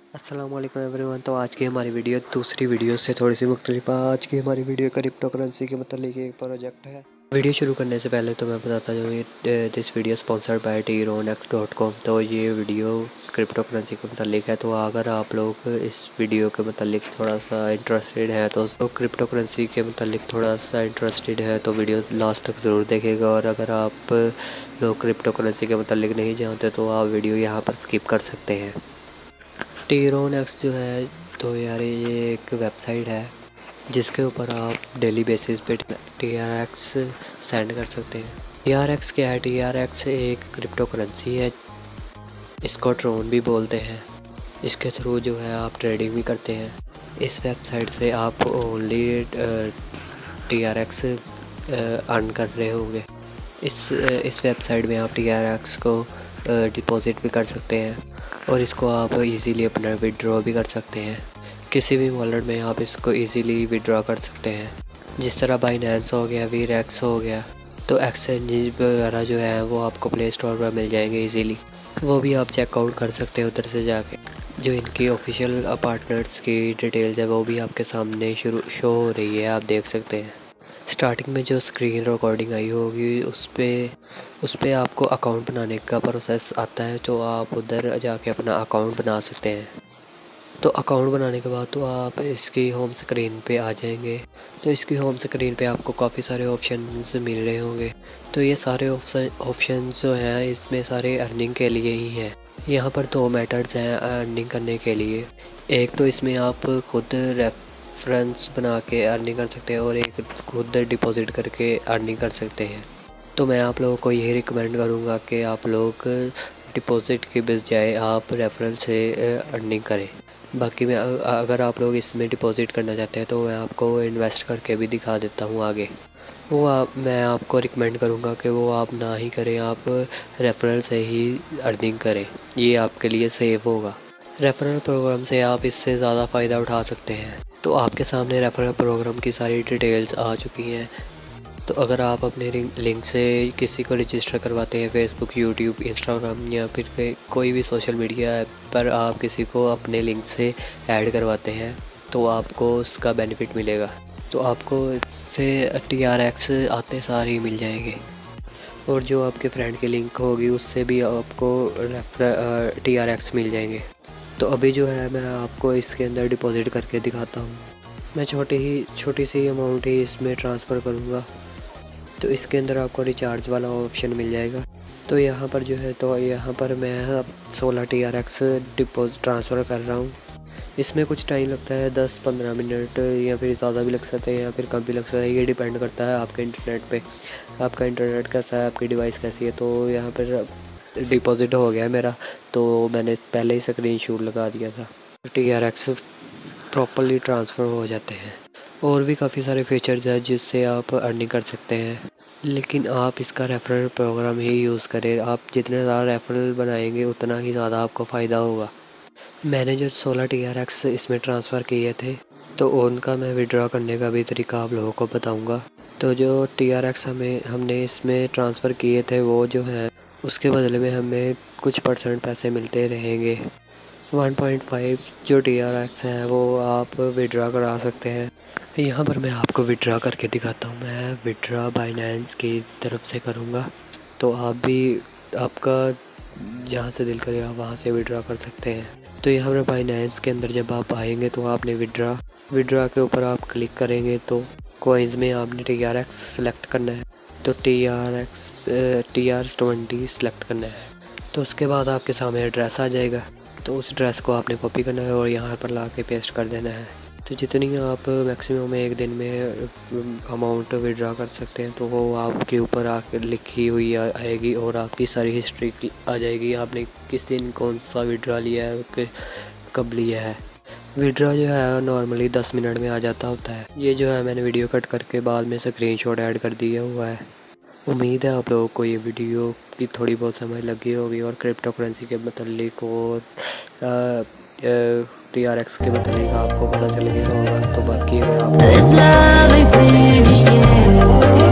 अस्सलाम वालेकुम एवरीवन। तो आज की हमारी वीडियो दूसरी वीडियो से थोड़ी सी मुख्तलिफ है। आज की हमारी वीडियो क्रिप्टो करेंसी के मतलब एक प्रोजेक्ट है। वीडियो शुरू करने से पहले तो मैं बताता हूँ ये this video sponsored by TRoneX.com। तो ये वीडियो क्रिप्टो करेंसी के मतलब है। तो अगर आप लोग इस वीडियो के मतलब थोड़ा सा इंटरेस्टेड है तो क्रिप्टो करेंसी के मतलब थोड़ा सा इंटरेस्टेड है तो वीडियो लास्ट तक ज़रूर देखेगा। और अगर आप लोग क्रिप्टो करेंसी के मतलब नहीं जानते तो आप वीडियो यहाँ पर स्किप कर सकते हैं। TRoneX जो है तो यार ये एक वेबसाइट है जिसके ऊपर आप डेली बेसिस पे TRX सेंड कर सकते हैं। TRX क्या है? TRX एक क्रिप्टो करेंसी है, इसको ट्रोन भी बोलते हैं। इसके थ्रू जो है आप ट्रेडिंग भी करते हैं। इस वेबसाइट से आप ओनली TRX अर्न कर रहे होंगे। इस वेबसाइट में आप TRX को डिपॉजिट भी कर सकते हैं और इसको आप इजीली अपना विड्रॉ भी कर सकते हैं। किसी भी वॉलेट में आप इसको इजीली विड्रॉ कर सकते हैं। जिस तरह बाइनेंस हो गया, वीरेक्स हो गया, तो एक्सचेंज वगैरह जो है वो आपको प्ले स्टोर पर मिल जाएंगे इजीली। वो भी आप चेकआउट कर सकते हैं उधर से जाके। जो इनकी ऑफिशियल पार्टनर्स की डिटेल्स है वो भी आपके सामने शो हो रही है, आप देख सकते हैं। स्टार्टिंग में जो स्क्रीन रिकॉर्डिंग आई होगी उस पर आपको अकाउंट बनाने का प्रोसेस आता है, तो आप उधर जाके अपना अकाउंट बना सकते हैं। तो अकाउंट बनाने के बाद तो आप इसकी होम स्क्रीन पे आ जाएंगे। तो इसकी होम स्क्रीन पे आपको काफ़ी सारे ऑप्शंस मिल रहे होंगे। तो ये सारे ऑप्शंस जो हैं इसमें सारे अर्निंग के लिए ही हैं। यहाँ पर दो मेथड्स हैं अर्निंग करने के लिए। एक तो इसमें आप खुद रेफरेंस बना के अर्निंग कर सकते हैं और एक खुद डिपॉजिट करके अर्निंग कर सकते हैं। तो मैं आप लोगों को यही रिकमेंड करूँगा कि आप लोग डिपॉजिट के बजाय आप रेफरेंस से अर्निंग करें। बाकी मैं अगर आप लोग इसमें डिपॉजिट करना चाहते हैं तो मैं आपको इन्वेस्ट करके भी दिखा देता हूँ आगे। मैं आपको रिकमेंड करूँगा कि वो आप ना ही करें, आप रेफरल से ही अर्निंग करें, ये आपके लिए सेफ होगा। रेफरल प्रोग्राम से आप इससे ज़्यादा फ़ायदा उठा सकते हैं। तो आपके सामने रेफरल प्रोग्राम की सारी डिटेल्स आ चुकी हैं। तो अगर आप अपने लिंक से किसी को रजिस्टर करवाते हैं फेसबुक, यूट्यूब, इंस्टाग्राम या फिर कोई भी सोशल मीडिया ऐप पर आप किसी को अपने लिंक से ऐड करवाते हैं तो आपको उसका बेनिफिट मिलेगा। तो आपको इससे TRX आते सारे ही मिल जाएंगे और जो आपके फ्रेंड की लिंक होगी उससे भी आपको TRX मिल जाएंगे। तो अभी जो है मैं आपको इसके अंदर डिपॉजिट करके दिखाता हूँ। मैं छोटी सी अमाउंट ही इसमें ट्रांसफ़र करूँगा। तो इसके अंदर आपको रिचार्ज वाला ऑप्शन मिल जाएगा। तो यहाँ पर जो है तो यहाँ पर मैं 16 TRX डिपॉजिट ट्रांसफ़र कर रहा हूँ। इसमें कुछ टाइम लगता है, 10-15 मिनट या फिर ज़्यादा भी लग सकते हैं या फिर कम भी लग सकता है। ये डिपेंड करता है आपके इंटरनेट पे, आपका इंटरनेट कैसा है, आपकी डिवाइस कैसी है। तो यहाँ पर डिपॉजिट हो गया मेरा, तो मैंने पहले ही स्क्रीनशॉट लगा दिया था। TRX प्रॉपर्ली ट्रांसफ़र हो जाते हैं। और भी काफ़ी सारे फीचर्स हैं जिससे आप अर्निंग कर सकते हैं, लेकिन आप इसका रेफरल प्रोग्राम ही यूज़ करें। आप जितने ज़्यादा रेफरल बनाएंगे उतना ही ज़्यादा आपको फ़ायदा होगा। मैंने जो 16 TRX इसमें ट्रांसफ़र किए थे तो उनका मैं विड्रॉ करने का भी तरीका आप लोगों को बताऊंगा। तो जो TRX हमने इसमें ट्रांसफ़र किए थे वो जो है उसके बदले में हमें कुछ % पैसे मिलते रहेंगे। 1.5 जो TRX है वो आप विड्रॉ करा सकते हैं। यहाँ पर मैं आपको विड्रॉ करके दिखाता हूँ। मैं विड्रॉ बाइनेंस की तरफ से करूँगा, तो आप भी आपका जहाँ से दिल करे आप वहाँ से विड्रॉ कर सकते हैं। तो यहाँ पर बाइनेंस के अंदर जब आप आएंगे तो आपने विड्रॉ के ऊपर आप क्लिक करेंगे तो कॉइन्स में आपने TRX सेलेक्ट करना है। तो TR20 सेलेक्ट करना है। तो उसके बाद आपके सामने एड्रेस आ जाएगा, तो उस एड्रेस को आपने कॉपी करना है और यहाँ पर ला के पेस्ट कर देना है। तो जितनी आप मैक्सिमम एक दिन में अमाउंट विड्रॉ कर सकते हैं तो वो आपके ऊपर आकर लिखी हुई आएगी और आपकी सारी हिस्ट्री आ जाएगी। आपने किस दिन कौन सा विड्रॉ लिया है, कब लिया है। विड्रॉ जो है नॉर्मली 10 मिनट में आ जाता होता है। ये जो है मैंने वीडियो कट करके बाद में स्क्रीनशॉट ऐड कर दिया हुआ है। उम्मीद है आप लोगों को ये वीडियो की थोड़ी बहुत समझ लगी होगी और क्रिप्टो करेंसी के मतलब और TRX के मतलब आपको पता चल गया होगा। तो बाकी अगर आप